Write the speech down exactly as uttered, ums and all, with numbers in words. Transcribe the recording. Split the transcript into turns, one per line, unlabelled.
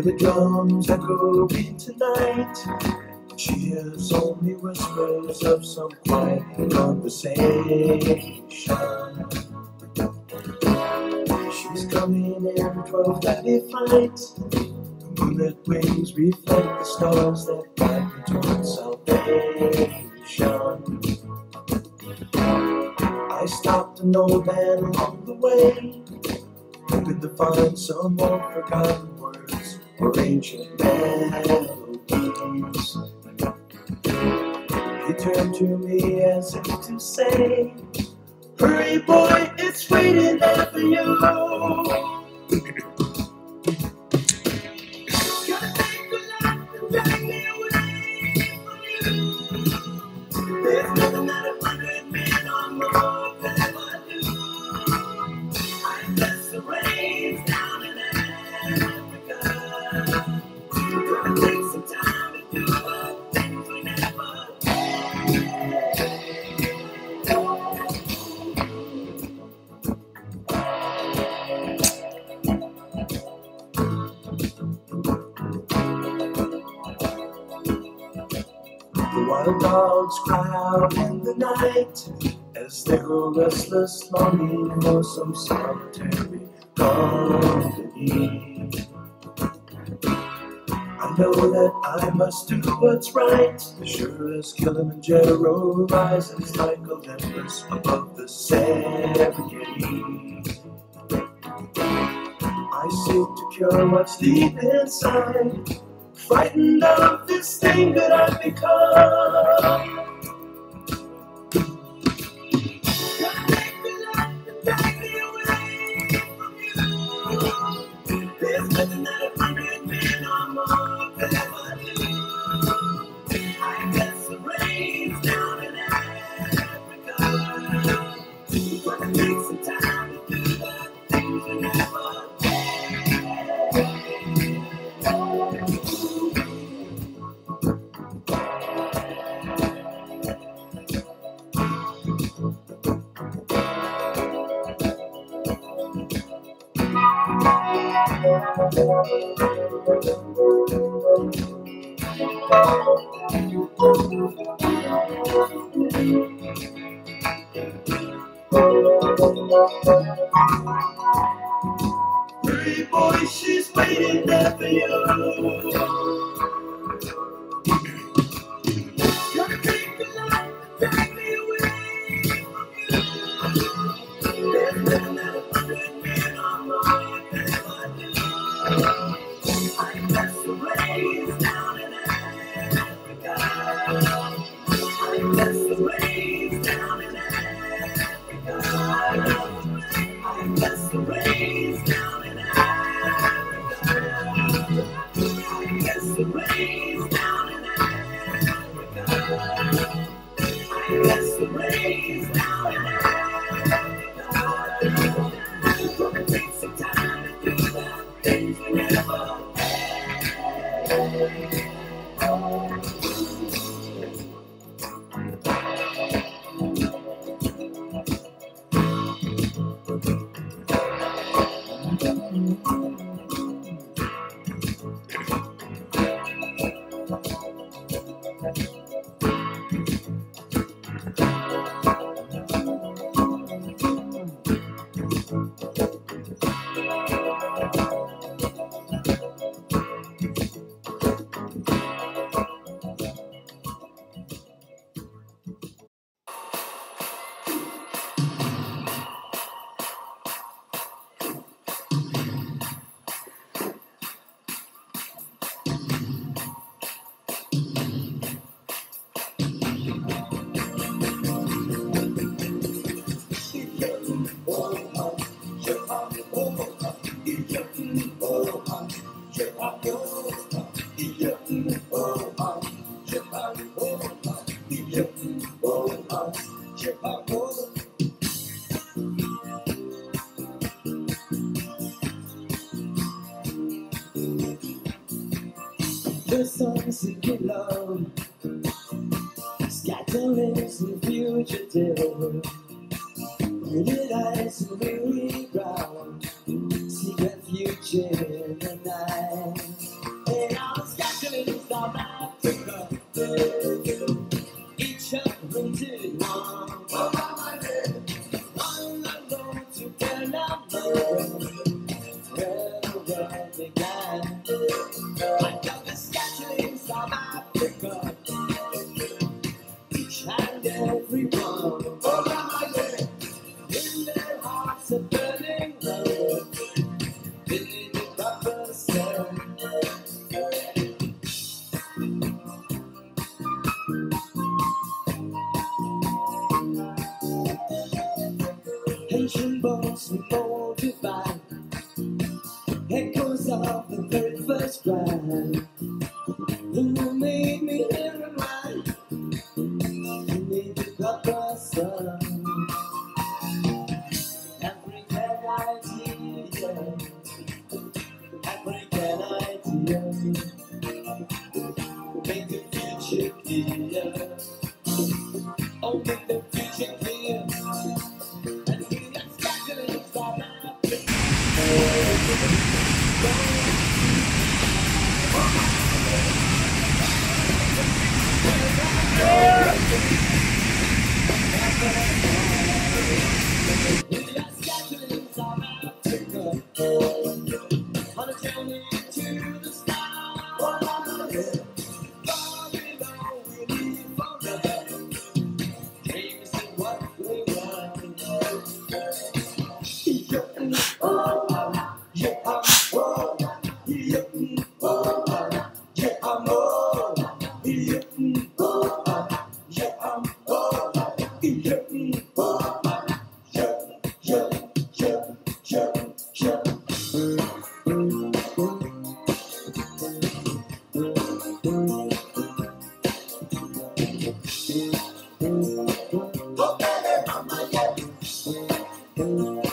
the drums echoing tonight. She hears only whispers of some quiet conversation. She's coming in twelve thirty flight. The moonlit wings reflect the stars that guide me towards salvation. I stopped an old man along the way, hoping to find some more forgotten words or ancient melodies. He turned to me as if to say, "Hurry, boy, it's waiting there for you." Gotta take a lot to drag me away from you. There's nothing that a hundred men or more could ever do. I bless the rains down in Africa. Gonna take some time to do the things we never The wild dogs cry out in the night as they grow restless, longing for some solitary company. I know that I must do what's right, as sure as Kilimanjaro rises like Olympus above the Serengeti. I seek to cure what's deep inside, frightened of this thing that I've become. Gotta take a lot to drag me away from you. There's nothing that a hundred men or more could ever do. I guess the rains down in Africa. Gonna take some time to do the things we never Hurry, boy, she's waiting there for you. Gonna take a lot to drag me away from you. There's nothing that a hundred men or more could ever do. I bless the rains down in Africa. I bless the rains down in Africa. I bless the rains down in Africa. I bless the rains down in Africa. I bless the rains down in Africa. Gonna take some time to do the things we never The sun's sinking low, scatterings and fugitive, hooded eyes and weary brow, seek refuge in the night. Haitian boys from old to five, echoes of the very first ride. Who made me hear a rhyme? Who made the copper sun? African idea, African idea, make the future clear. Oh, make the future clear. And we are struggling for nothing. We are struggling for Africa. On a journey to the stars. Far below we live forever. Dreams is what we want. Yeah, oh, yeah, I'm oh, yeah, oh, yeah, I'm oh, yeah, oh, yeah, I'm oh, yeah, oh, yeah, yeah, yeah, yeah, yeah. Oh, baby, mama, yeah.